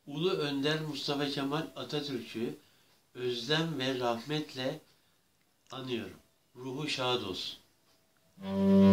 Ulu Önder Mustafa Kemal Atatürk'ü özlem ve rahmetle anıyorum. Ruhu şad olsun.